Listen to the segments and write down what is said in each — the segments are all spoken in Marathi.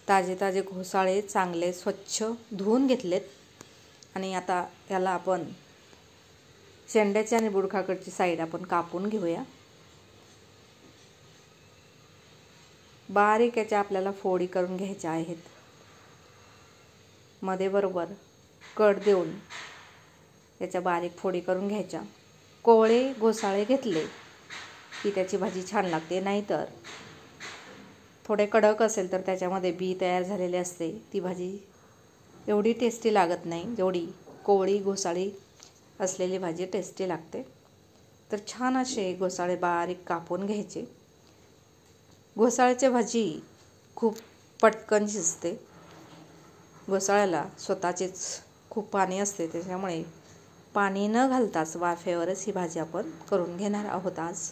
ताजे ताजे घोसाळे चांगले स्वच्छ धुवून घेतलेत आणि आता याला आपण शेंड्याची आणि बुडखाकडची साईड आपण कापून घेऊया। बारीक याच्या आपल्याला फोडी करून घ्यायच्या आहेत। मध्ये बरोबर कट देऊन याच्या बारीक फोडी करून घ्यायच्या। कोवळे घोसाळे घेतले की त्याची भाजी छान लागते, नाहीतर थोडे कडक असेल तर त्याच्यामध्ये बी तयार झालेले असते, ती भाजी एवढी टेस्टी लागत नाही जेवढी कोवळी घोसाळी असलेली भाजी टेस्टी लागते। तर छान असे घोसाळे बारीक कापून घ्यायचे। घोसाळ्याची भाजी खूप पटकन शिजते। घोसाळ्याला स्वतःचेच खूप पाणी असते, त्याच्यामुळे पाणी न घालताच वाफेवरच ही भाजी आपण करून घेणार आहोत। आज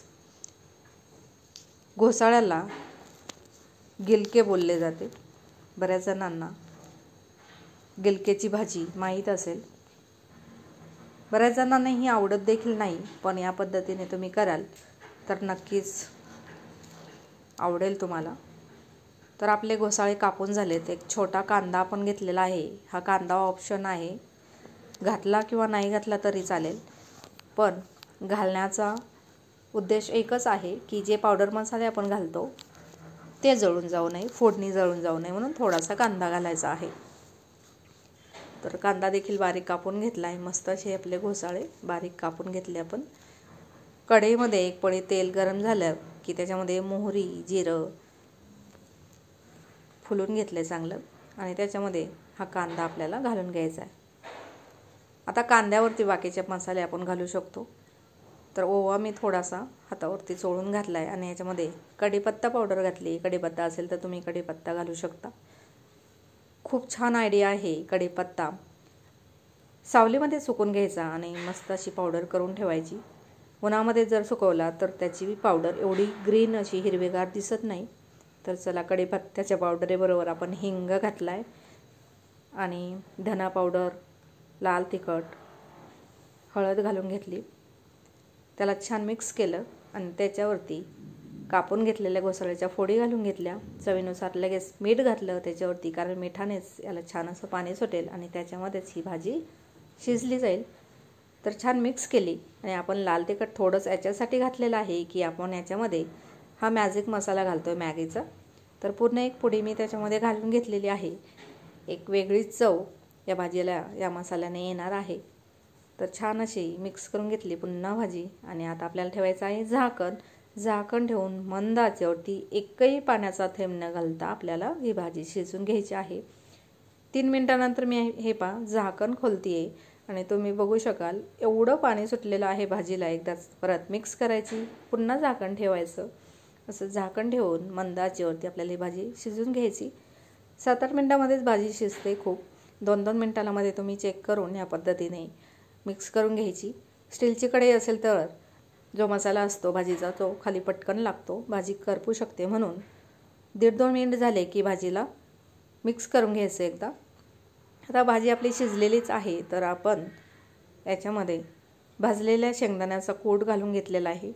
घोसाळ्याला गिलके बोलले जाते। बऱ्याच जणांना गिलकेची भाजी माहीत असेल, बऱ्याच जणांना ही आवडत देखील नाही, पण या पद्धतीने तुम्ही कराल तर नक्कीच आवडेल तुम्हाला। तर आपले घोसाळे कापून झालेत। एक छोटा कांदा आपण घेतलेला आहे। हा कांदा ऑप्शन आहे, घातला किंवा नाही घातला तरी चालेल, पण घालण्याचा उद्देश एकच आहे की जे पावडर मसाले आपण घालतो ते जळून जाऊ नये, फोडणी जळून जाऊ नये, म्हणून थोडासा कांदा घालायचा आहे। तर कांदा देखील बारीक कापून घेतला आहे। मस्त असे आपले घोसाळे बारीक कापून घेतले आपण। कढईमध्ये एक पळी तेल गरम झालं की त्याच्यामध्ये मोहरी जिरं फुलून घेतले चांगलं, आणि त्याच्यामध्ये हा कांदा आपल्याला घालून घ्यायचा आहे। आता कांद्यावरती बाकीचे मसाले आपण घालू शकतो। तर ओवा मी थोडासा हातावरती चोळून घातला आहे आणि याच्यामध्ये कढीपत्ता पावडर घातली। कढीपत्ता असेल तर तुम्ही कढीपत्ता घालू शकता। खूप छान आयडिया आहे। कढीपत्ता सावलीमध्ये सुकून घ्यायचा आणि मस्त अशी पावडर करून ठेवायची। उन्हामध्ये जर सुकवला तर त्याची पावडर एवढी ग्रीन अशी हिरवेगार दिसत नाही। तर चला, कढीपत्त्याच्या पावडरीबरोबर आपण हिंग घातला आहे आणि धना पावडर, लाल तिखट, हळद घालून घेतली। त्याला छान मिक्स केलं आणि त्याच्यावरती कापून घेतलेल्या घोसाळ्याच्या फोडी घालून घेतल्या। चवीनुसार लगेच मीठ घातलं त्याच्यावरती, कारण मिठानेच याला छान असं पाणी सुटेल आणि त्याच्यामध्येच ही भाजी शिजली जाईल। तर छान मिक्स केली आणि आपण लाल तिखट थोडंच याच्यासाठी घातलेलं आहे की आपण याच्यामध्ये हा मॅजिक मसाला घालतोय मॅगीचा। तर पूर्ण एक पुडी मी त्याच्यामध्ये घालून घेतलेली आहे। एक वेगळीच चव या भाजीला या मसाल्याने येणार आहे। तर छान अशी मिक्स करून घेतली पुन्हा भाजी, आणि आता आपल्याला ठेवायचं आहे झाकण। झाकण ठेवून मंद आचेवरती एकही पाण्याचा थेंब न घालता आपल्याला ही भाजी शिजून घ्यायची आहे। 3 मिनिटानंतर मी हे झाकण खोलतीये आणि तुम्ही बघू शकाल एवढं पाणी सुटलेलं आहे भाजीला। एकदाच परत मिक्स करायची, पुन्हा झाकण ठेवायचं, असं झाकण ठेवून मंद आचेवरती आपल्याला ही भाजी शिजून घ्यायची। 7-8 मिनिटामध्येच भाजी शिजते खूप। 2-2 मिनिटांमध्ये तुम्ही चेक करून या पद्धतीने मिक्स करून घ्यायची। स्टीलची कढई असेल तर जो मसाला असतो भाजीचा तो खाली पटकन लागतो, भाजी करपू शकते, म्हणून 1.5-2 मिनिट झाले की भाजीला मिक्स करून घ्यायचं एकदा। आता भाजी आपली शिजलेलीच आहे, तर आपण याच्यामध्ये भाजलेल्या शेंगदाण्याचा कूट घालून घेतलेला आहे।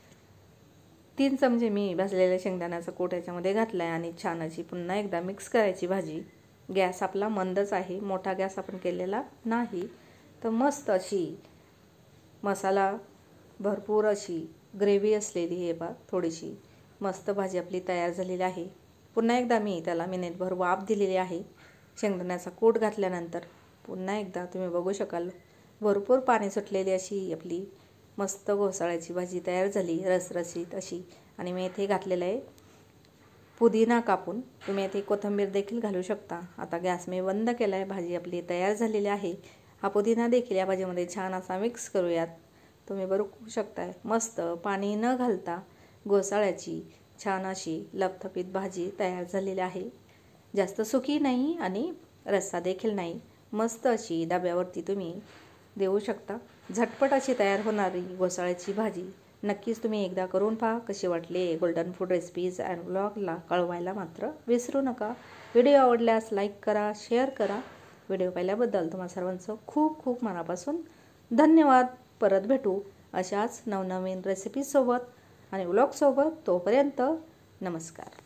3 चमचे मी भाजलेल्या शेंगदाण्याचा कूट याच्यामध्ये घातला आहे आणि छान अशी पुन्हा एकदा मिक्स करायची भाजी। गॅस आपला मंदच आहे, मोठा गॅस आपण केलेला नाही। तर मस्त अशी मसाला भरपूर अशी ग्रेव्ही असलेली आहे बा, थोडीशी मस्त भाजी आपली तयार झालेली आहे। पुन्हा एकदा मी त्याला मिनिटभर वाफ दिलेली आहे। शेंगदाण्याचा कूट घातल्यानंतर पुन्हा एकदा तुम्ही बघू शकाल भरपूर पाणी सुटलेली अशी आपली मस्त घोसाळ्याची भाजी तयार झाली, रसरशीत अशी। आणि मी इथे घातलेलं आहे पुदिना कापून, तुम्ही इथे कोथिंबीर देखील घालू शकता। आता गॅस मी बंद केला आहे, भाजी आपली तयार झालेली आहे। हा पुदिना देखील या भाजीमध्ये छान असा मिक्स करूयात। तुम्ही बघू शकताय मस्त पाणी न घालता घोसाळ्याची छान अशी लपथपीत भाजी तयार झालेली आहे। जास्त सुकी नाही आणि रस्सा देखील नाही, मस्त अशी डब्यावरती तुम्ही देऊ शकता। झटपट अशी तयार होणारी घोसाळ्याची भाजी नक्कीच तुम्ही एकदा करून पहा। कशी वाटली गोल्डन फूड रेसिपीज अँड व्लॉगला कळवायला मात्र विसरू नका। व्हिडिओ आवडल्यास लाईक करा, शेअर करा। व्हिडिओ पाहिल्याबद्दल तुम्हा सर्वांचं खूप खूप मनापासून धन्यवाद। परत भेटू अशाच नवनवीन रेसिपीसोबत आणि व्लॉगसोबत। तोपर्यंत नमस्कार।